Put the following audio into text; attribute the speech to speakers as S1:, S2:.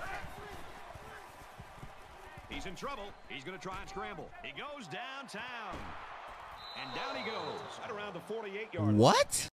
S1: He's in trouble. He's going to try and scramble. He goes downtown. And down he goes at around the 48-yard line.
S2: What?